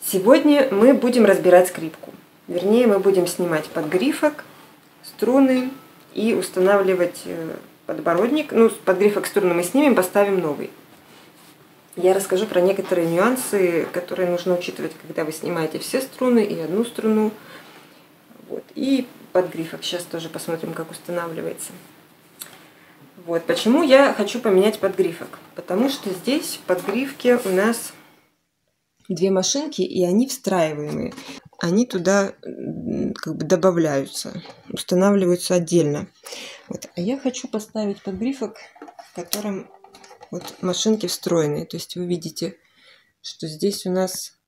Сегодня мы будем разбирать скрипку. Вернее, мы будем снимать подгрифок, струны и устанавливать подбородник. Ну, подгрифок струны мы снимем, поставим новый. Я расскажу про некоторые нюансы, которые нужно учитывать, когда вы снимаете все струны и одну струну. Вот. И подгрифок сейчас тоже посмотрим, как устанавливается. Вот. Почему я хочу поменять подгрифок? Потому что здесь в подгрифке у нас две машинки, и они встраиваемые. Они туда как бы добавляются, устанавливаются отдельно. Вот. А я хочу поставить подгрифок, в котором вот машинки встроенные. То есть вы видите, что здесь у нас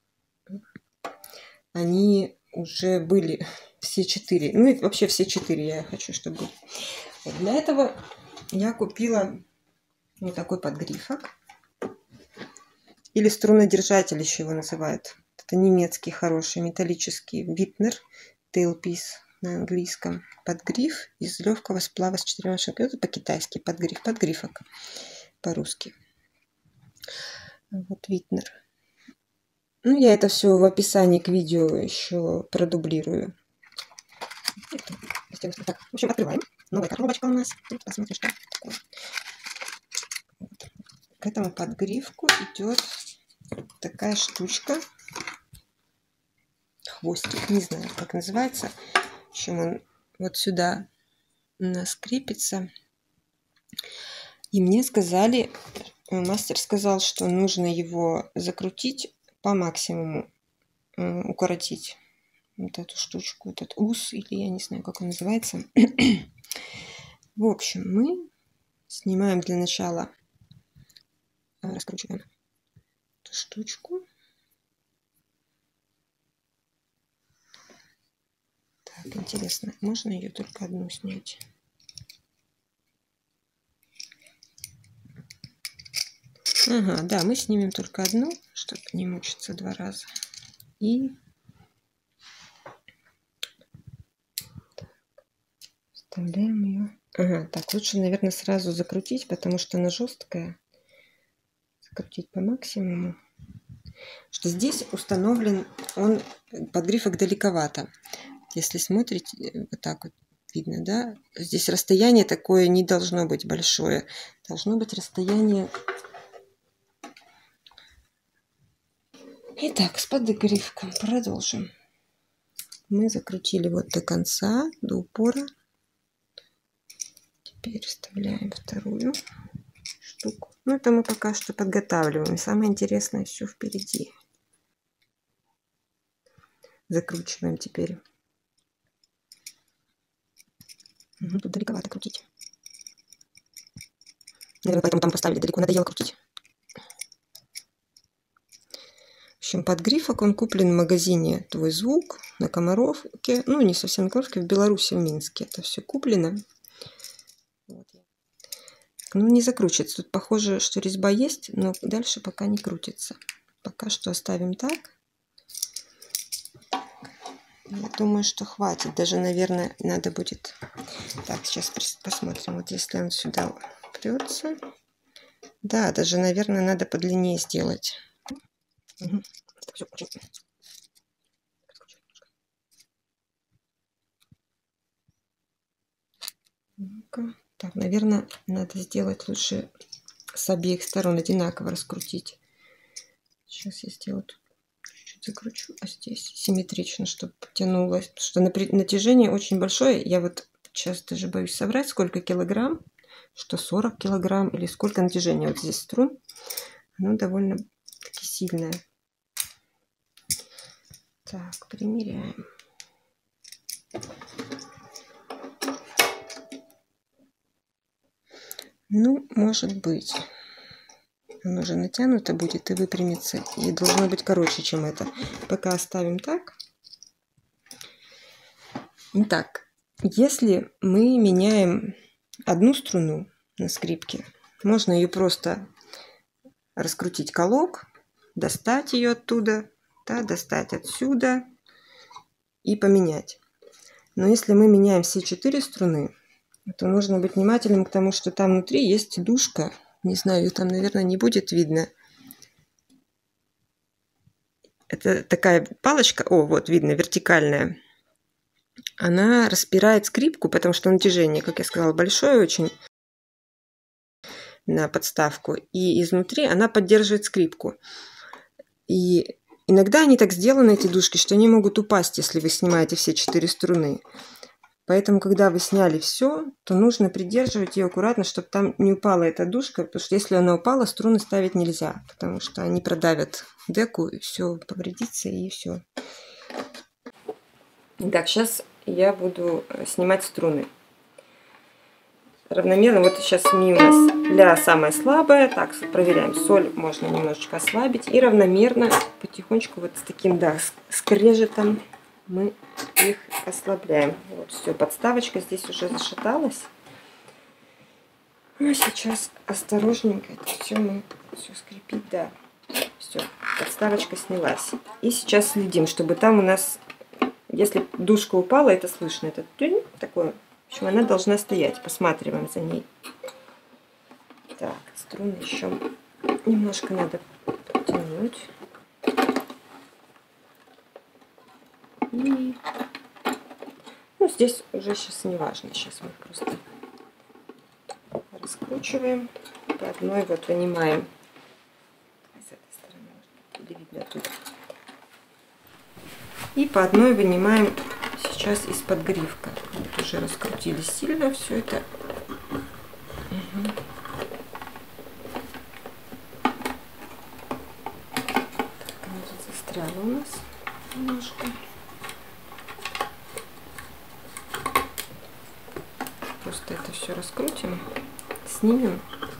они уже были все четыре. Ну и вообще все четыре я хочу, чтобы были. Вот. Для этого я купила вот такой подгрифок. Или струнодержатель еще его называют. Это немецкий хороший металлический Wittner Tailpiece на английском. Подгриф из легкого сплава с 4 машинками. Это по-китайски подгриф. Подгрифок по-русски. Вот Wittner. Ну, я это все в описании к видео еще продублирую. Так, в общем, открываем. Новая коробочка у нас. Тут посмотрим, что такое. Вот. К этому подгрифку идет такая штучка. Хвостик, не знаю, как называется. В общем, он вот сюда у нас крепится. И мне сказали, мастер сказал, что нужно его закрутить по максимуму, укоротить вот эту штучку, этот ус, или я не знаю, как он называется. В общем, мы снимаем для начала, раскручиваем эту штучку. Так, интересно, можно ее только одну снять? Ага, да, мы снимем только одну, чтобы не мучиться два раза. И вставляем ее. Ага, так, лучше, наверное, сразу закрутить, потому что она жесткая. Закрутить по максимуму. Что здесь установлен он, подгрифок далековато. Если смотрите, вот так вот видно, да? Здесь расстояние такое не должно быть большое. Должно быть расстояние... Итак, с подгрифком продолжим. Мы закрутили вот до конца, до упора. Теперь вставляем вторую штуку. Ну, это мы пока что подготавливаем. Самое интересное все впереди. Закручиваем теперь. Тут далековато крутить. Наверное, поэтому там поставили далеко. Надоело крутить. В общем, подгрифок он куплен в магазине «Твой звук» на Комаровке. Ну, не совсем на Комаровке, в Беларуси, в Минске. Это все куплено. Вот. Ну, не закручивается. Тут похоже, что резьба есть, но дальше пока не крутится. Пока что оставим так. Я думаю, что хватит. Даже, наверное, надо будет... Так, сейчас посмотрим. Вот если он сюда прется. Да, даже, наверное, надо подлиннее сделать. Угу. Ну-ка. Так, наверное, надо сделать лучше с обеих сторон одинаково раскрутить. Сейчас я сделаю тут. Чуть-чуть закручу, а здесь симметрично, чтобы тянулось. Потому что натяжение очень большое. Я вот сейчас даже боюсь соврать, сколько килограмм. Что 40 килограмм или сколько натяжения. Вот здесь струн. Оно довольно-таки сильное. Так, примеряем. Ну, может быть. Оно уже натянуто будет и выпрямится. И должно быть короче, чем это. Пока оставим так. Итак, если мы меняем одну струну на скрипке, можно ее просто раскрутить колок, достать ее оттуда, да, достать отсюда и поменять. Но если мы меняем все 4 струны, то нужно быть внимательным к тому, что там внутри есть сидушка. Не знаю, ее там, наверное, не будет видно. Это такая палочка, о, вот видно, вертикальная. Она распирает скрипку, потому что натяжение, как я сказала, большое очень на подставку. И изнутри она поддерживает скрипку. И иногда они так сделаны, эти дужки, что они могут упасть, если вы снимаете все 4 струны. Поэтому, когда вы сняли все, то нужно придерживать ее аккуратно, чтобы там не упала эта дужка, потому что если она упала, струны ставить нельзя, потому что они продавят деку, и все повредится, и все. Так, сейчас я буду снимать струны. Равномерно, вот сейчас ми у нас ля самая слабая, так, проверяем, соль можно немножечко ослабить, и равномерно, потихонечку, вот с таким, да, скрежетом мы их ослабляем. Вот, все, подставочка здесь уже зашаталась. А сейчас осторожненько это все мы все скрепить, да. Все, подставочка снялась. И сейчас следим, чтобы там у нас, если дужка упала, это слышно, этот тюнь такой, в общем, она должна стоять. Посматриваем за ней. Так, струны еще немножко надо подтянуть. И... ну, здесь уже сейчас не важно. Сейчас мы их просто раскручиваем. По одной вот вынимаем. С этой стороны, может, видно тут. И по одной вынимаем сейчас из-под грифка. Вот уже раскрутили сильно все это. Угу. Так, она тут застряла у нас немножко. Просто это все раскрутим, снимем.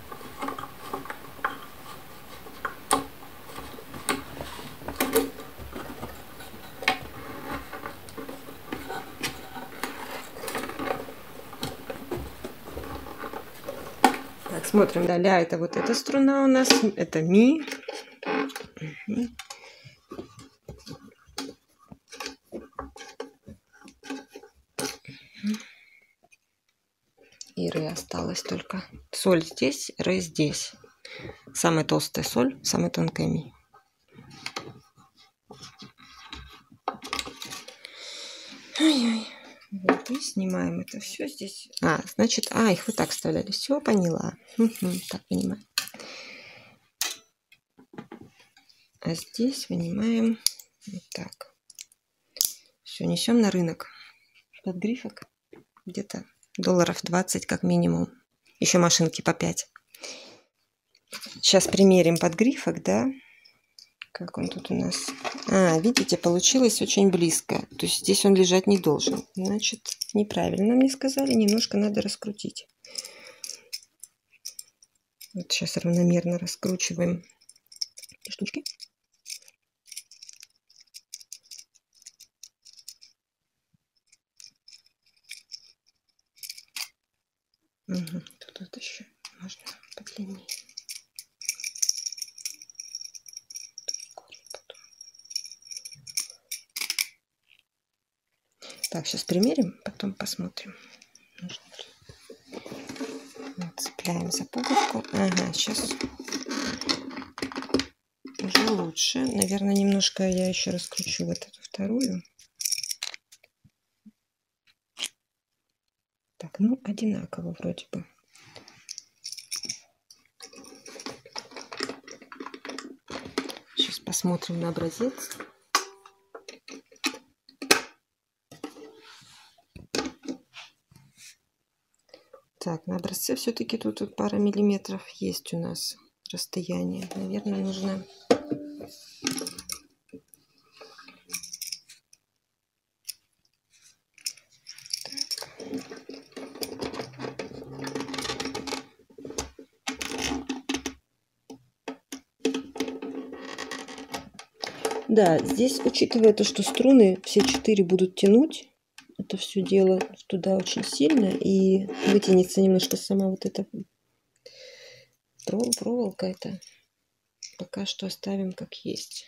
Так, смотрим, да, ля это вот эта струна у нас, это ми. Угу. И ре осталось только. Соль здесь, ре здесь. Самая толстая соль, самая тонкая ми. Ой-ой. Вот, и снимаем это все здесь. А, значит, их вот так вставляли. Все, поняла. Так, понимаю. А здесь вынимаем вот так. Все, несем на рынок. Под грифок где-то $20 как минимум. Еще машинки по 5. Сейчас примерим под грифок, да? Как он тут у нас? Видите, получилось очень близко. То есть здесь он лежать не должен. Значит, неправильно мне сказали. Немножко надо раскрутить. Вот сейчас равномерно раскручиваем эти штучки. Угу. Тут вот еще можно подлиннее. Так, сейчас примерим, потом посмотрим. Вот, цепляем за пуговку. Ага, сейчас уже лучше. Наверное, немножко я еще раскручу вот эту вторую. Так, ну, одинаково вроде бы. Сейчас посмотрим на образец. Так, на образце все-таки тут пара миллиметров есть у нас расстояние. Наверное, нужно... Да, здесь, учитывая то, что струны все 4 будут тянуть, это все дело туда очень сильно, и вытянется немножко сама вот эта проволока. Это пока что оставим как есть.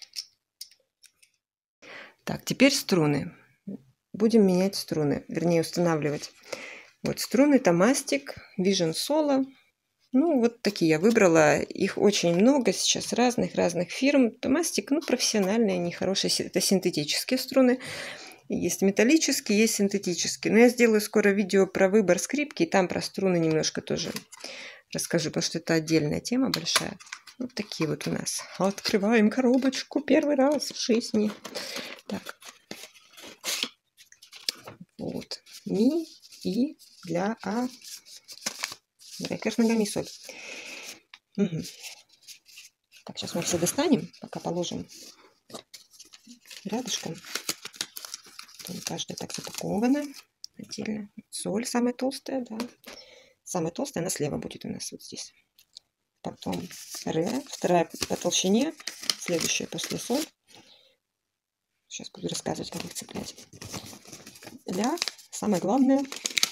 Так, теперь струны. Будем менять струны, вернее устанавливать. Вот струны Tomastic Vision Solo. Ну, вот такие я выбрала. Их очень много сейчас, разных фирм. Томастик, ну, профессиональные, они хорошие. Это синтетические струны. Есть металлические, есть синтетические. Но я сделаю скоро видео про выбор скрипки. И там про струны немножко тоже расскажу, потому что это отдельная тема большая. Вот такие вот у нас. Открываем коробочку первый раз в жизни. Так. Вот. Ми и для А. Рекорд ногами соль. Угу. Так, сейчас мы все достанем, пока положим рядышком. Каждая так запакована отдельно. Соль самая толстая, да. Самая толстая, она слева будет у нас вот здесь. Потом ре, вторая по толщине, следующая после соль. Сейчас буду рассказывать, как их цеплять. Ля, самое главное.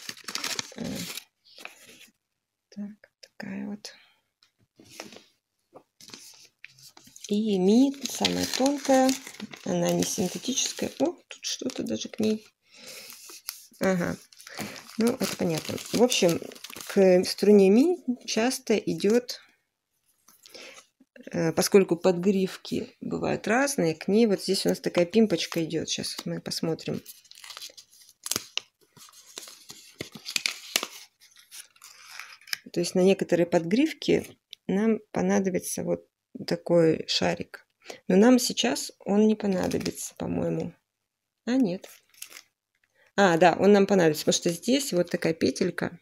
Так, такая вот. И ми, самая тонкая. Она не синтетическая. О, тут что-то даже к ней. Ага. Ну, это понятно. В общем, к струне ми часто идет, поскольку подгривки бывают разные, к ней вот здесь у нас такая пимпочка идет. Сейчас мы посмотрим. То есть на некоторые подгривки нам понадобится вот такой шарик. Но нам сейчас он не понадобится, по-моему. А, нет. А, да, он нам понадобится, потому что здесь вот такая петелька.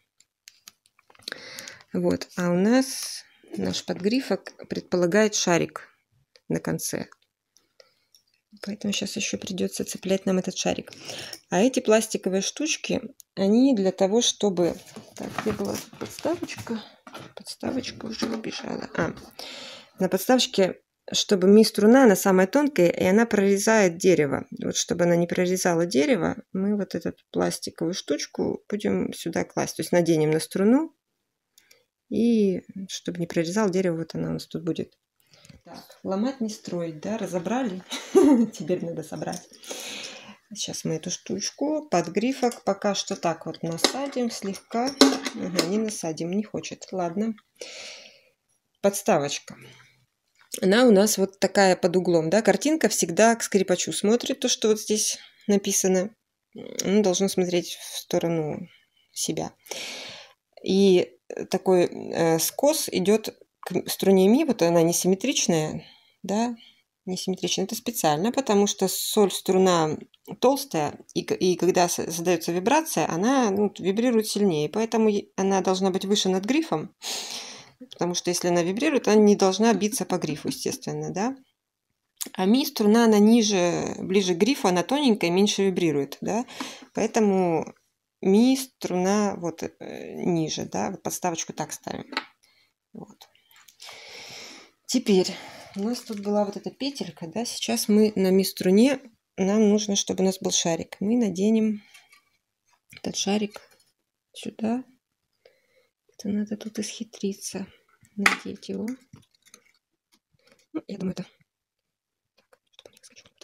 Вот. А у нас наш подгрифок предполагает шарик на конце. Поэтому сейчас еще придется цеплять нам этот шарик. А эти пластиковые штучки, они для того, чтобы... Так, где была подставочка? Подставочка уже убежала. На подставочке, чтобы ми-струна, она самая тонкая, и она прорезает дерево. Вот чтобы она не прорезала дерево, мы вот эту пластиковую штучку будем сюда класть. То есть наденем на струну, и чтобы не прорезал дерево, вот она у нас тут будет. Так, ломать не строить, да? Разобрали? Теперь надо собрать. Сейчас мы эту штучку под грифок пока что так вот насадим слегка. Ага, не насадим, не хочет. Ладно. Подставочка. Она у нас вот такая под углом, да? Картинка всегда к скрипачу смотрит, то, что вот здесь написано. Он должен смотреть в сторону себя. И такой скос идет к струне ми, вот она несимметричная, да, несимметричная. Это специально, потому что соль струна толстая, и когда создается вибрация, она вибрирует сильнее, поэтому она должна быть выше над грифом, потому что если она вибрирует, она не должна биться по грифу, естественно, да. А ми струна, она ниже, ближе к грифу, она тоненькая, меньше вибрирует, да, поэтому ми струна вот ниже, да, вот подставочку так ставим. Вот. Теперь у нас тут была вот эта петелька, да, сейчас мы на ми струне, нам нужно, чтобы у нас был шарик. Мы наденем этот шарик сюда. Это надо тут исхитриться, надеть его. Ну, я думаю, это... Так, чтобы не скачу.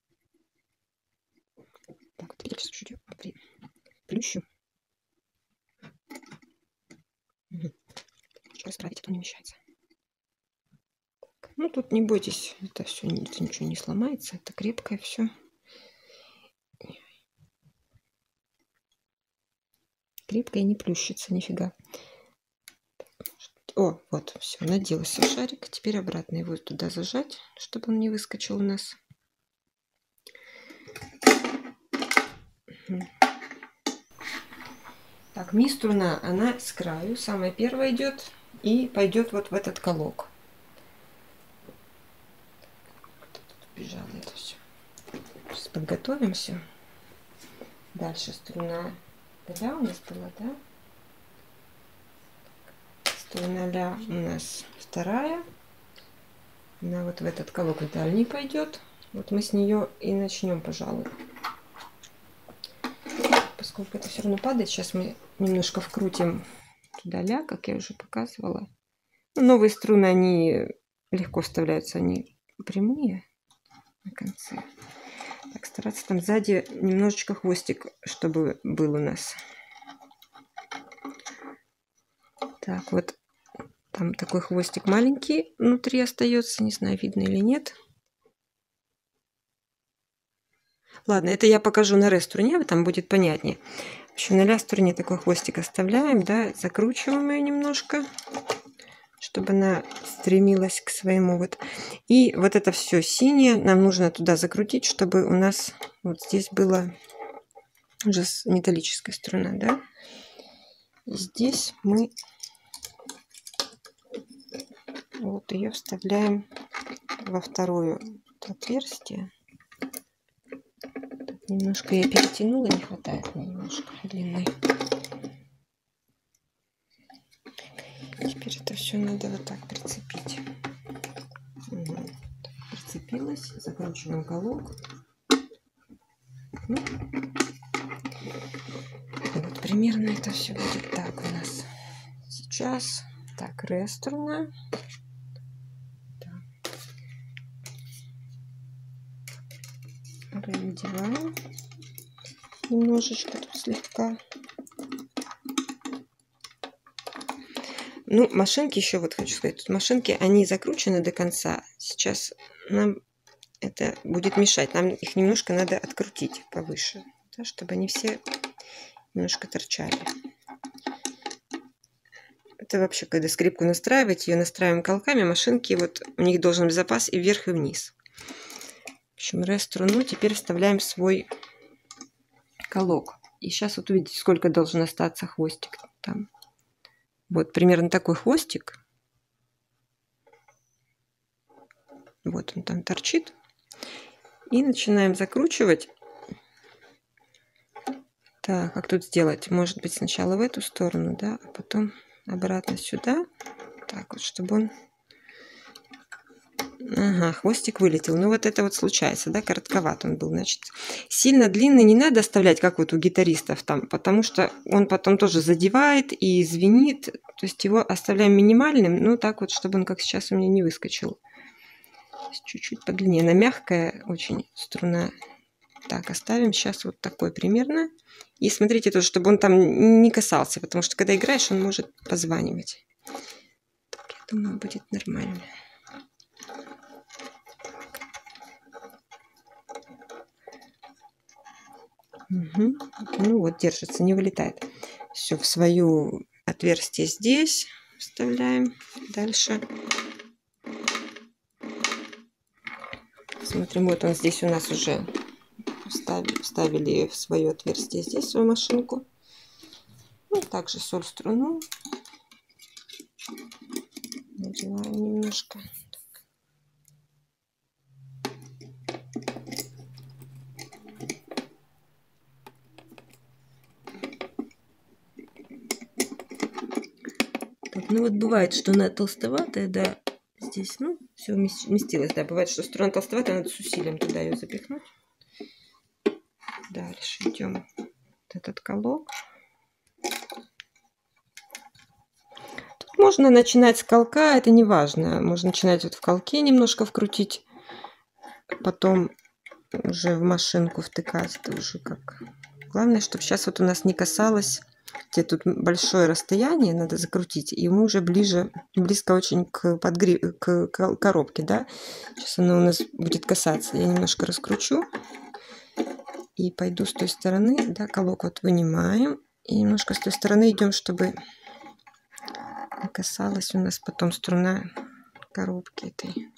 Так, вот я сейчас чуть-чуть плющу. Угу. Что исправить, это не вмещается. Так, ну, тут не бойтесь, это все, это ничего не сломается, это крепкое все. Крепкое не плющится, нифига. О, вот, все, наделся шарик. Теперь обратно его туда зажать, чтобы он не выскочил у нас. Так, ми струна, она с краю, самая первая идет и пойдет вот в этот колок. Бежало это все. Сейчас подготовимся. Дальше струна ля у нас была, да? Струна ля у нас вторая. Она вот в этот колок дальний пойдет. Вот мы с нее и начнем, пожалуй. Поскольку это все равно падает, сейчас мы немножко вкрутим туда ля, как я уже показывала. Ну, новые струны, они легко вставляются, они прямые на конце. Так, стараться там сзади немножечко хвостик, чтобы был у нас. Так, вот Там такой хвостик маленький внутри остается, не знаю, видно или нет. Ладно, это я покажу на реструне, там будет понятнее. В общем, на ля-струне такой хвостик оставляем, да, закручиваем ее немножко, чтобы она стремилась к своему вот. И вот это все синее нам нужно туда закрутить, чтобы у нас вот здесь была уже металлическая струна, да. И здесь мы вот ее вставляем во второе отверстие. Немножко я перетянула, не хватает мне немножко длины. Теперь это все надо вот так прицепить. Угу. Так, прицепилась, закручиваем головку. Вот примерно это все будет так у нас. Сейчас так, ре струна. Надеваем немножечко тут слегка. Ну, машинки еще вот хочу сказать. Тут машинки, они закручены до конца. Сейчас нам это будет мешать. Нам их немножко надо открутить повыше, да, чтобы они все немножко торчали. Это вообще, когда скрипку настраивать, ее настраиваем колками, машинки, вот у них должен быть запас и вверх, и вниз. В общем, ре-струну теперь вставляем в свой колок. И сейчас вот увидите, сколько должен остаться хвостик там. Вот примерно такой хвостик. Вот он там торчит. И начинаем закручивать. Так, как тут сделать? Может быть, сначала в эту сторону, да, а потом обратно сюда. Так вот, чтобы он... Ага, хвостик вылетел. Ну, вот это вот случается, да, коротковат он был, значит. Сильно длинный не надо оставлять, как вот у гитаристов там, потому что он потом тоже задевает и звенит. То есть его оставляем минимальным, ну, так вот, чтобы он, как сейчас, у меня не выскочил. Чуть-чуть подлиннее. Она мягкая очень струна. Так, оставим сейчас вот такой примерно. И смотрите тоже, чтобы он там не касался, потому что, когда играешь, он может позванивать. Так, я думаю, будет нормально. Угу. Ну вот, держится, не вылетает. Все в свое отверстие здесь вставляем. Дальше. Смотрим, вот он здесь у нас уже вставили в свое отверстие здесь свою машинку. Ну, также соль-струну. Надеваем немножко. Так, ну вот бывает, что она толстоватая, да, здесь, ну, все вместилось, да, бывает, что струна толстоватая, надо с усилием туда ее запихнуть. Дальше идем вот этот колок. Тут можно начинать с колка, это не важно, можно начинать вот в колке немножко вкрутить, потом уже в машинку втыкать, это уже как... Главное, чтобы сейчас вот у нас не касалось, где тут большое расстояние, надо закрутить, и мы уже близко очень к коробке, да. Сейчас оно у нас будет касаться. Я немножко раскручу и пойду с той стороны, да, колок вот вынимаем, и немножко с той стороны идем, чтобы не касалась у нас потом струна коробки этой.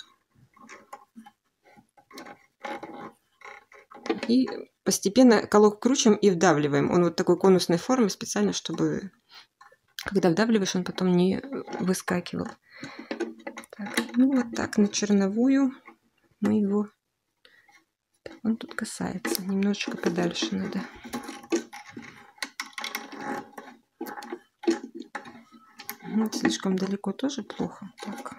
И постепенно колок крутим и вдавливаем. Он вот такой конусной формы специально, чтобы, когда вдавливаешь, он потом не выскакивал. Так, ну вот так на черновую мы его... Он тут касается. Немножечко подальше надо. Вот слишком далеко тоже плохо. Так.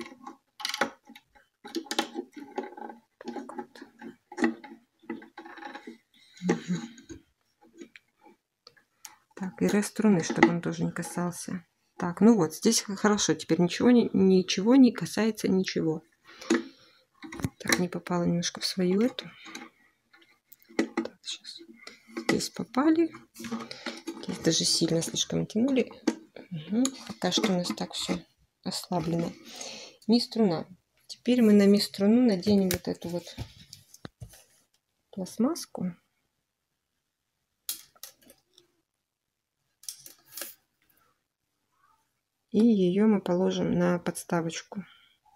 Так, и ре струны, чтобы он тоже не касался. Так, ну вот, здесь хорошо. Теперь ничего не касается ничего. Так, не попало немножко в свою эту. Так, сейчас. Здесь попали. Здесь даже сильно слишком тянули. Угу. Пока что у нас так все ослаблена. Ми-струна. Теперь мы на ми-струну наденем вот эту вот пластмасску. И ее мы положим на подставочку.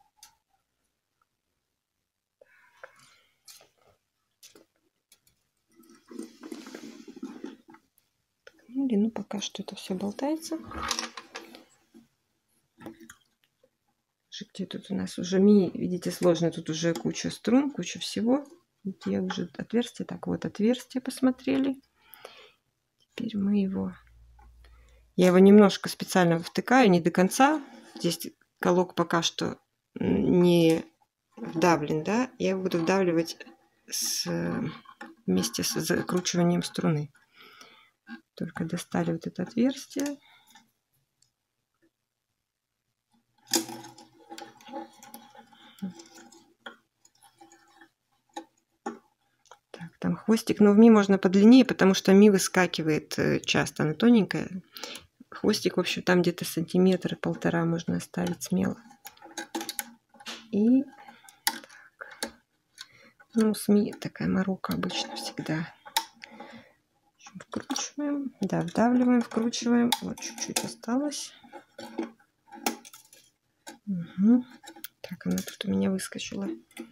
Ну, пока что это все болтается. Где тут у нас уже ми, видите, сложно. Тут уже куча струн, куча всего. Где уже отверстие? Так, вот отверстие посмотрели. Теперь мы его... Я его немножко специально втыкаю, не до конца. Здесь колок пока что не вдавлен, да? Я его буду вдавливать вместе с закручиванием струны. Только достали вот это отверстие. Так, там хвостик, но в ми можно подлиннее, потому что ми выскакивает часто, она тоненькая. Хвостик, в общем, там где-то сантиметр-полтора можно оставить смело. И так. Ну, с ми такая морока обычно всегда. Вкручиваем, да, вдавливаем, вкручиваем. Вот чуть-чуть осталось. Угу. Так, она тут у меня выскочила.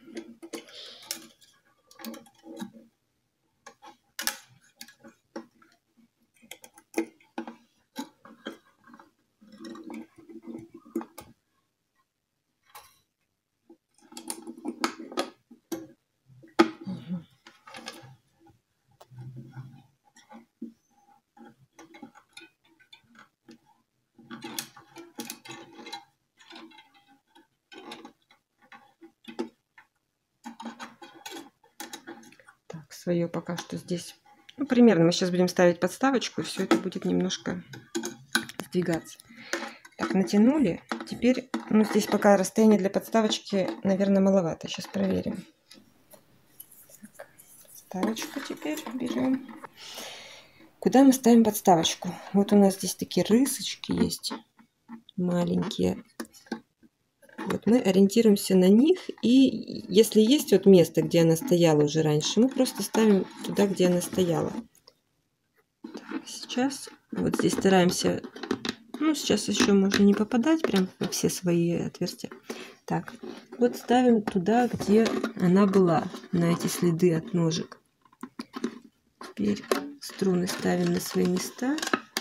Свое пока что здесь. Ну, примерно мы сейчас будем ставить подставочку, и все это будет немножко сдвигаться. Так, натянули. Теперь, ну, здесь пока расстояние для подставочки, наверное, маловато. Сейчас проверим. Так, подставочку теперь берем. Куда мы ставим подставочку? Вот у нас здесь такие рысочки есть, маленькие. Вот мы ориентируемся на них, и если есть вот место, где она стояла уже раньше, мы просто ставим туда, где она стояла. Так, сейчас вот здесь стараемся, ну, сейчас еще можно не попадать прям во все свои отверстия. Так, вот ставим туда, где она была, на эти следы от ножек. Теперь струны ставим на свои места.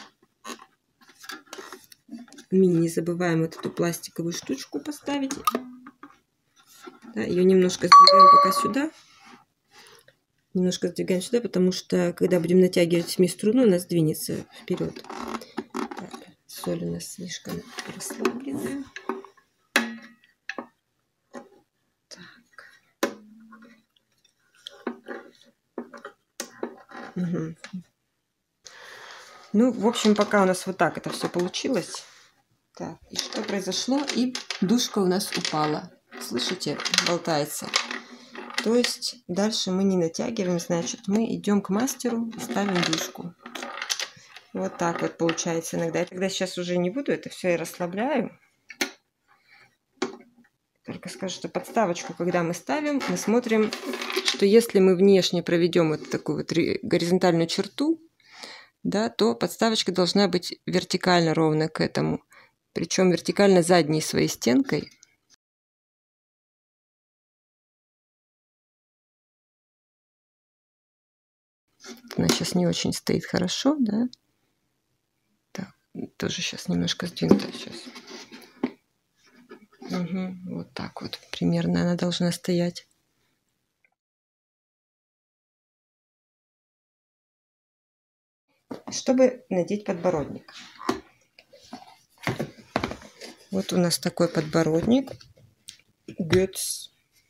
Не забываем вот эту пластиковую штучку поставить. Да, ее немножко сдвигаем пока сюда. Немножко сдвигаем сюда, потому что когда будем натягивать ми-струну, она сдвинется вперед. Так, соль у нас слишком расслабленная. Так. Угу. Ну, в общем, пока у нас вот так это все получилось. Так, и что произошло? И дужка у нас упала. Слышите? Болтается. То есть дальше мы не натягиваем, значит, мы идем к мастеру и ставим дужку. Вот так вот получается иногда. Я тогда сейчас уже не буду, это все я расслабляю. Только скажу, что подставочку, когда мы ставим, мы смотрим, что если мы внешне проведем вот такую вот горизонтальную черту, да, то подставочка должна быть вертикально ровно к этому. Причем вертикально задней своей стенкой. Она сейчас не очень стоит хорошо, да? Так, тоже сейчас немножко сдвинута сейчас. Угу, вот так вот примерно она должна стоять. Чтобы надеть подбородник. Вот у нас такой подбородник. Götz.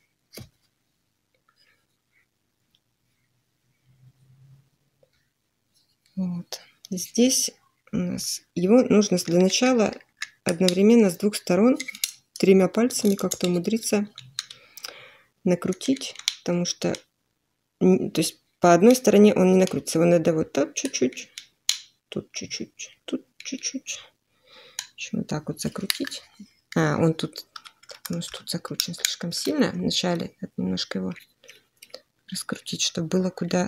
Вот. Здесь у нас его нужно для начала одновременно с двух сторон 3 пальцами как-то умудриться накрутить, потому что то есть по одной стороне он не накрутится. Его надо вот тут чуть-чуть, тут чуть-чуть, тут чуть-чуть. Вот так вот закрутить. Он тут, тут закручен слишком сильно. Вначале надо немножко его раскрутить, чтобы было куда...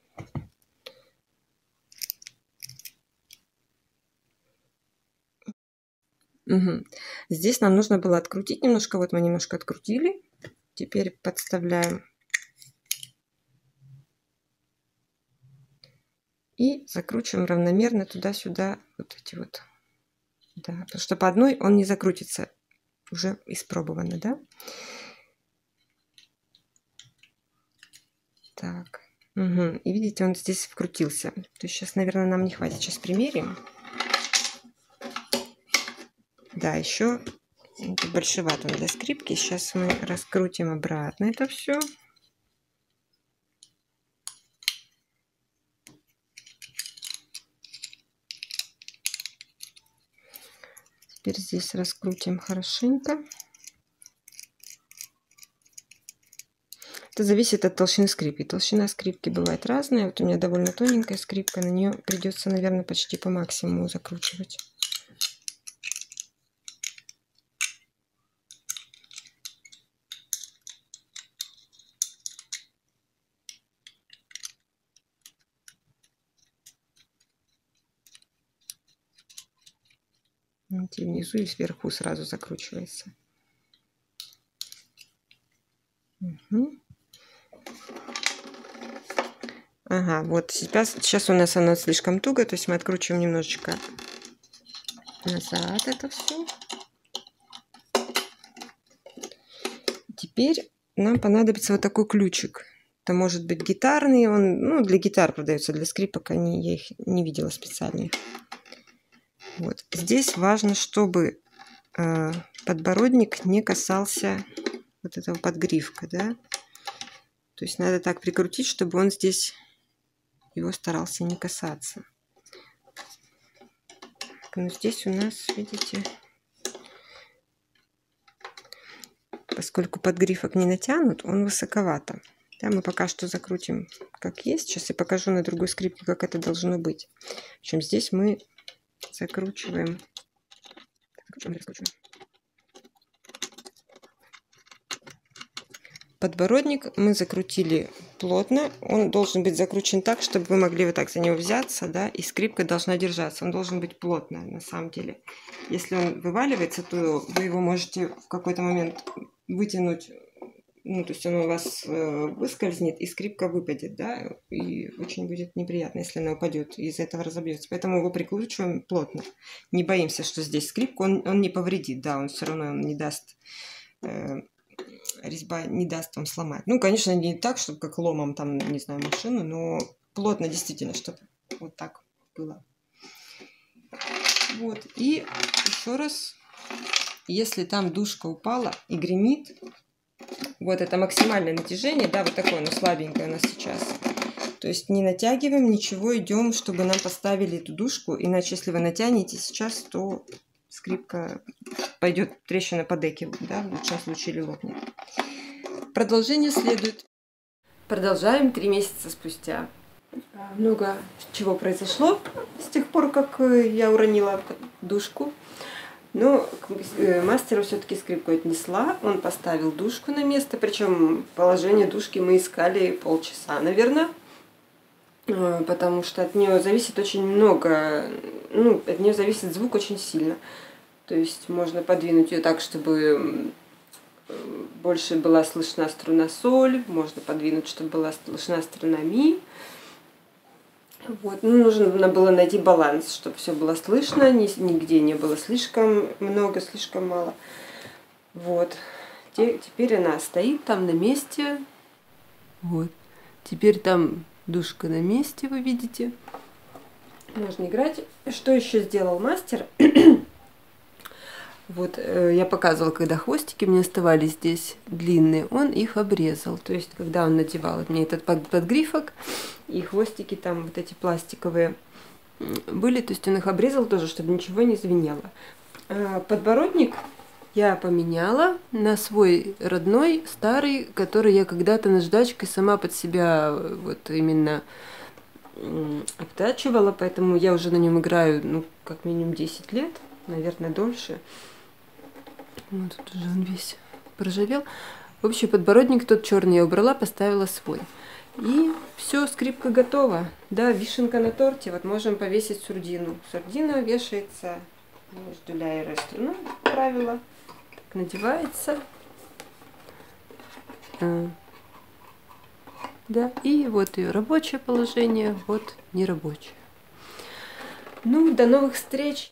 Угу. Здесь нам нужно было открутить немножко. Вот мы немножко открутили. Теперь подставляем. И закручиваем равномерно туда-сюда вот эти вот. Да, потому что по одной он не закрутится. Уже испробовано, да? Так. Угу. И видите, он здесь вкрутился. То есть сейчас, наверное, нам не хватит. Сейчас примерим. Да, еще большеват он для скрипки. Сейчас мы раскрутим обратно это все. Теперь здесь раскрутим хорошенько. Это зависит от толщины скрипки. Толщина скрипки бывает разная. Вот у меня довольно тоненькая скрипка. На нее придется, наверное, почти по максимуму закручивать. И внизу и сверху сразу закручивается. Угу. Ага, вот сейчас у нас оно слишком туго, то есть мы откручиваем немножечко назад это все. Теперь нам понадобится вот такой ключик. Это может быть гитарный, он, для гитар продается, для скрипок я их не видела специальных. Вот. Здесь важно, чтобы подбородник не касался вот этого подгривка, да. То есть надо так прикрутить, чтобы он здесь его старался не касаться. Но здесь у нас, видите, поскольку подгрифок не натянут, он высоковато. Да, мы пока что закрутим как есть. Сейчас я покажу на другой скрипке, как это должно быть. Причем здесь мы закручиваем. Раскручиваем. Подбородник мы закрутили плотно. Он должен быть закручен так, чтобы вы могли вот так за него взяться, да, и скрипка должна держаться. Он должен быть плотно, на самом деле. Если он вываливается, то вы его можете в какой-то момент вытянуть, то есть он у вас выскользнет, и скрипка выпадет, да, и очень будет неприятно, если она упадет, и из-за этого разобьется. Поэтому его прикручиваем плотно. Не боимся, что здесь скрипку он не повредит, да, он все равно не даст... резьба не даст вам сломать. Конечно, не так, чтобы как ломом, там, не знаю, машину, но плотно действительно, чтобы вот так было. Вот. И еще раз, если там дужка упала и гремит, вот это максимальное натяжение, да, вот такое, оно слабенькое у нас сейчас. То есть не натягиваем ничего, идем, чтобы нам поставили эту дужку, иначе если вы натянете сейчас, то скрипка пойдет трещина по деке, да, в лучшем случае, или лопнет. Продолжение следует. Продолжаем 3 месяца спустя. Много чего произошло с тех пор, как я уронила дужку. Но мастеру все-таки скрипку отнесла. Он поставил дужку на место. Причем положение дужки мы искали полчаса, наверное. Потому что от нее зависит очень много. От нее зависит звук очень сильно. То есть можно подвинуть ее так, чтобы больше была слышна струна соль. Можно подвинуть, чтобы была слышна струна ми. Вот. Нужно было найти баланс, чтобы все было слышно, нигде не было слишком много, слишком мало. Вот. Теперь она стоит там на месте. Вот. Теперь там дужка на месте, вы видите. Можно играть. Что еще сделал мастер? Вот я показывала, когда хвостики мне оставались здесь длинные, он их обрезал. То есть, когда он надевал мне этот подгрифок, и хвостики там вот эти пластиковые были, то есть он их обрезал тоже, чтобы ничего не звенело. Подбородник я поменяла на свой родной, старый, который я когда-то наждачкой сама под себя вот именно обтачивала, поэтому я уже на нем играю, как минимум 10 лет, наверное, дольше. Вот. Теперь он стоит там на месте. Вот тут уже он весь поржавел. Общий подбородник тот черный я убрала, поставила свой. И все, скрипка готова. Да, вишенка на торте. Вот можем повесить сурдину. Сурдина вешается между ляйрой и струной, как правило. Так надевается. Да, и вот ее рабочее положение, вот нерабочее. Ну, до новых встреч!